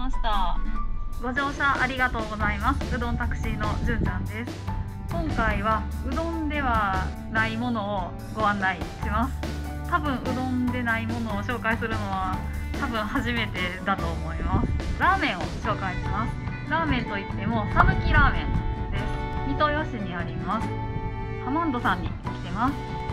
ました。ご乗車ありがとうございます。うどんタクシーのじゅんちゃんです。今回はうどんではないものをご案内します。多分うどんでないものを紹介するのは多分初めてだと思います。ラーメンを紹介します。ラーメンといってもさぬきラーメンです。三豊市にあります。ハマンドさんに来てます。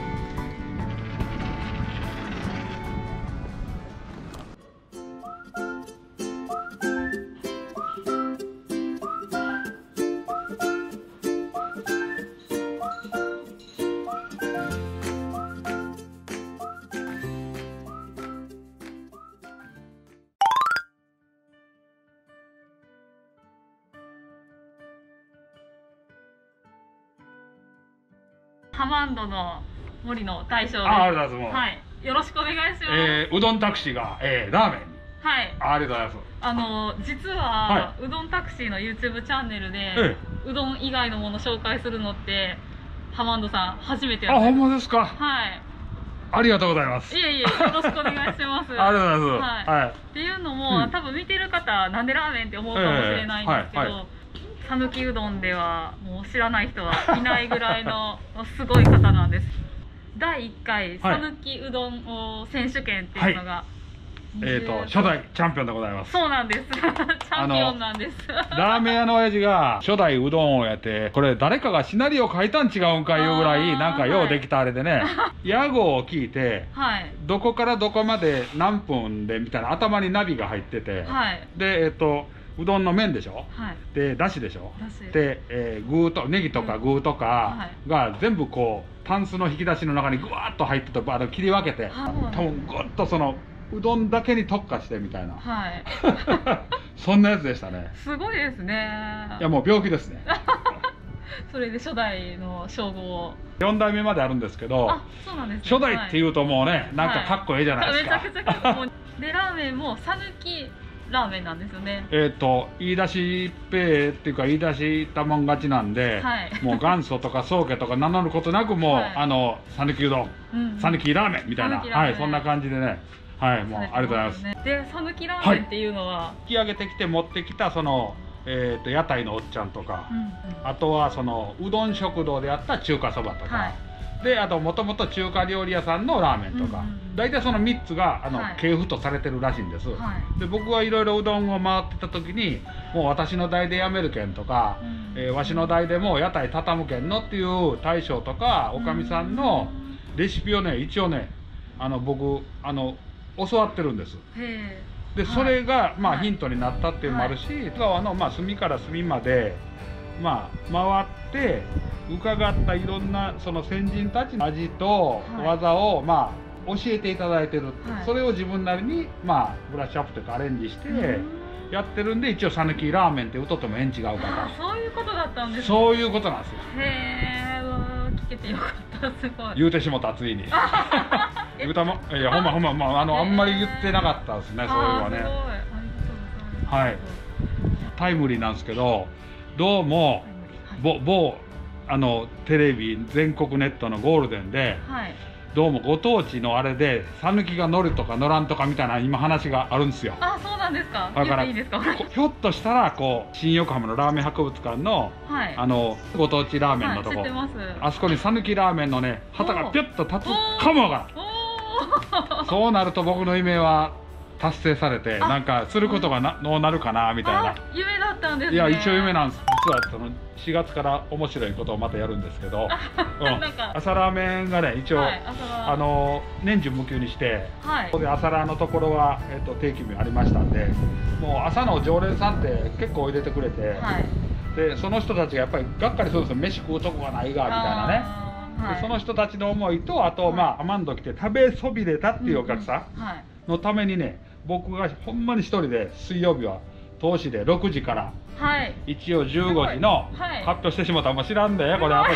ハマンドの森の大将です。 ありがとうございます。 はい、よろしくお願いします。 うどんタクシーが、ラーメンに。 はい。 ありがとうございます。実は、うどんタクシーの YouTube チャンネルで、うどん以外のもの紹介するのってハマンドさん初めてやってます。 あ、ほんまですか。 はい。 ありがとうございます。 いえいえ、よろしくお願いします。 ありがとうございます。 はい。っていうのも、多分見てる方なんでラーメンって思うかもしれないんですけど、讃岐うどんではもう知らない人はいないぐらいのすごい方なんです。第1回讃岐うどん選手権っていうのが、 初代チャンピオンでございます。 そうなんです。チャンピオンなんです。 ラーメン屋の親父が初代うどんをやって、これ誰かがシナリオ書いたん違うんかいうぐらいなんかようできたあれでね、屋号を聞いて、どこからどこまで何分でみたいな頭にナビが入ってて、でうどんの麺でしょ、でだしでしょ、で具とネギとか具とかが全部こうタンスの引き出しの中にぐわっと入ってて切り分けて、多分ぐっとそのうどんだけに特化してみたいな、そんなやつでしたね。 すごいですね。 いやもう病気ですね。 それで初代の称号を 4代目まであるんですけど、初代っていうともうね、なんかかっこいいじゃないですか。 めちゃくちゃかっこいい。でラーメンも讃岐ラーメンなんですよね。 言い出しっぺっていうか言い出したもん勝ちなんで、もう元祖とか宗家とか名乗ることなく、もう讃岐うどん、讃岐ラーメンみたいな、そんな感じでね、もうありがとうございます。 で讃岐ラーメンっていうのは引き上げてきて持ってきたその屋台のおっちゃんとか、あとはそのうどん食堂でやった中華そばとか、であともともと中華料理屋さんのラーメンとか、大体その3つが系譜とされてるらしいんです。で僕はいろいろうどんを回ってた時に、もう私の代でやめるけんとか、わしの代でもう屋台畳むけんのっていう大将とかおかみさんのレシピをね、一応ね僕教わってるんです。でそれがヒントになったっていうのもあるし、香川の隅から隅まで回って伺ったいろんなその先人たちの味と技を教えていただいてる、それを自分なりにブラッシュアップというかアレンジしてやってるんで、一応讃岐ラーメンって歌っても縁違うかと。 そういうことだったんですね。 そういうことなんですよ。 へえ、聞けてよかった。すごい言うてしもたついに。言うたもいやほんまあんまり言ってなかったですね、そういうのはね。はい、タイムリーなんですけど、どうも某テレビ全国ネットのゴールデンで、どうもご当地のあれで讃岐が乗るとか乗らんとかみたいな今話があるんですよ。 あ、そうなんですか。だからいいですか。 ひょっとしたら新横浜のラーメン博物館のご当地ラーメンのとこ、あそこに讃岐ラーメンのね旗がピュッと立つかもわからん。そうなると僕の夢は達成されて、なんかすることがどうなるかなみたいな。 夢だったんですね。 いや一応夢なんです。実はその4月から面白いことをまたやるんですけど、朝ラーメンがね一応年中無休にして、ここで朝ラーのところは定期日ありましたんで、もう朝の常連さんって結構入れてくれて、でその人たちがやっぱりがっかりするんですよ、飯食うとこがないがみたいなね。でその人たちの思いと、あとアマンド来て食べそびれたっていうお客さんのためにね、僕がほんまに一人で水曜日は通しで6時から一応15時の発表してしまったらもう知らんでこれ。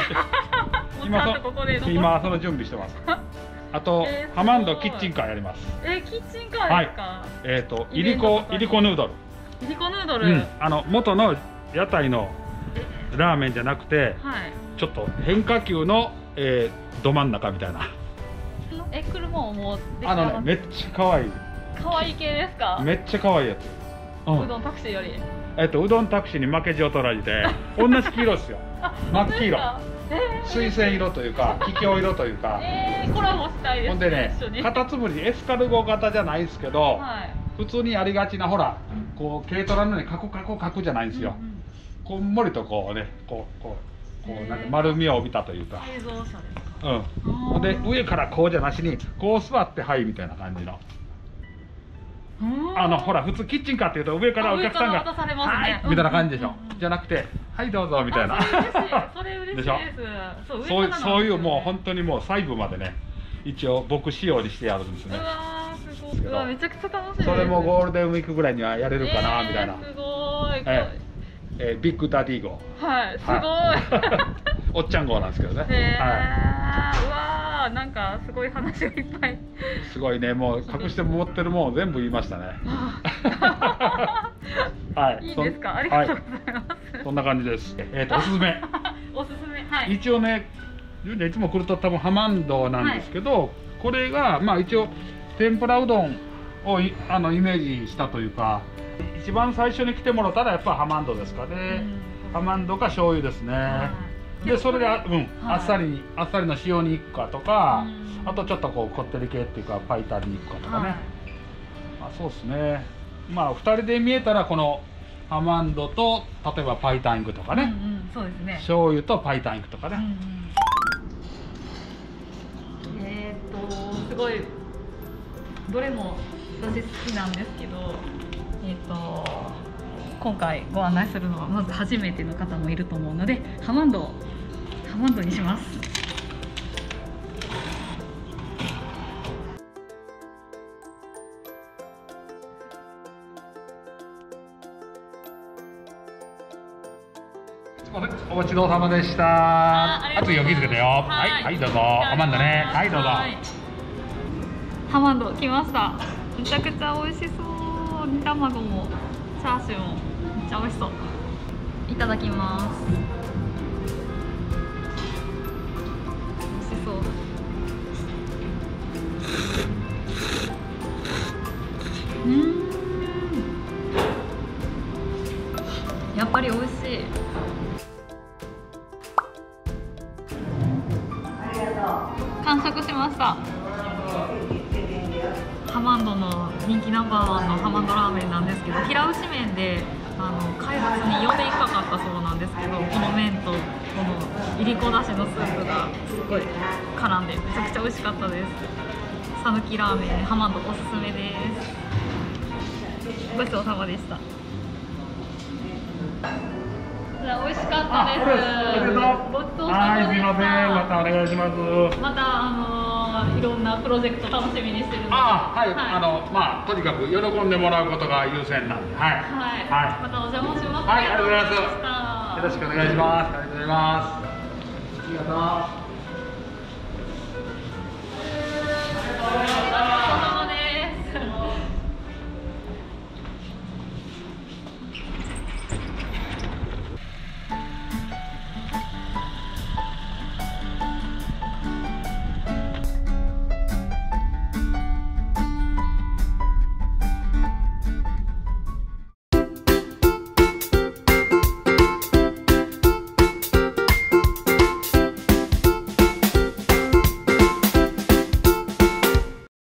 今その準備してます。あとハマンドキッチンカーやります。 キッチンカーですか。 いりこヌードル。 いりこヌードル。 元の屋台のラーメンじゃなくて、ちょっと変化球のど真ん中みたいな。車ももうできたの。めっちゃ可愛い。 可愛い系ですか。 めっちゃ可愛いやつ。 うどんタクシーより。 うどんタクシーに負けじを取られて、同じ黄色ですよ。真っ黄色。水仙色というか、桔梗色というか。 コラボしたいです。 ほんでね、カタツムリエスカルゴ型じゃないですけど、普通にありがちなほら、こう軽トラのようにカクカクカクじゃないんですよ。こんもりとこうね、こうなんか丸みを帯びたというか。 改造車ですか。 うん。で上からこうじゃなしにこう座ってはいみたいな感じの。ほら普通キッチンカーっていうと上からお客さんがはいみたいな感じでしょ。じゃなくてはいどうぞみたいな。 それ嬉しいです。 そういうもう本当にもう細部までね、一応僕仕様にしてやるんですね。 うわすごい。うわめちゃくちゃ楽しいです。 それもゴールデンウィークぐらいにはやれるかなみたいな。 すごい。 ビッグダディ号。 はいすごい。 おっちゃん号なんですけどね。 うわなんかすごい話がいっぱい。 すごいね、もう隠して持ってるもん全部言いましたね。はい。 いいですか。ありがとうございます。 そんな感じです。おすすめ。 おすすめ。はい。 一応ね、いつも来ると多分ハマンドなんですけど、これがまあ一応天ぷらうどんをイメージしたというか、一番最初に来てもらったらやっぱハマンドですかね。ハマンドか醤油ですね。でそれであっさりの塩にいくかとか、あとちょっとこうこってり系っていうかパイタンにいくかとかね。そうですね。まあ2人で見えたらこのハマンドと例えばパイタンいくとかね。 そうですね。 醤油とパイタンいくとかね。 すごいどれも私好きなんですけど、今回ご案内するのはまず初めての方もいると思うのでハマンドにします。 お待ちどうさまでした。あと4切れだよ。はいどうぞ。ハマンドね。はいどうぞ。 ハマンド来ました。めちゃくちゃ美味しそう。煮卵もチャーシューもめっちゃ美味しそう。いただきます。美味しそう。やっぱり美味しい。完食しました。ハマンドの人気ナンバーワンのハマンドラーメンなんですけど、平打ち麺で開発に4年かかったそうなんですけど、この麺とこのいりこだしのスープがすごい絡んでめちゃくちゃ美味しかったです。さぬきラーメンハマンドおすすめです。ごちそうさまでした。美味しかったです。ごちそうさまでした。 またお願いします。 またいろんなプロジェクト楽しみにしてるので。 まあとにかく喜んでもらうことが優先なんで、 またお邪魔します。 ありがとうございます。よろしくお願いします。ありがとうございます。ありがとう。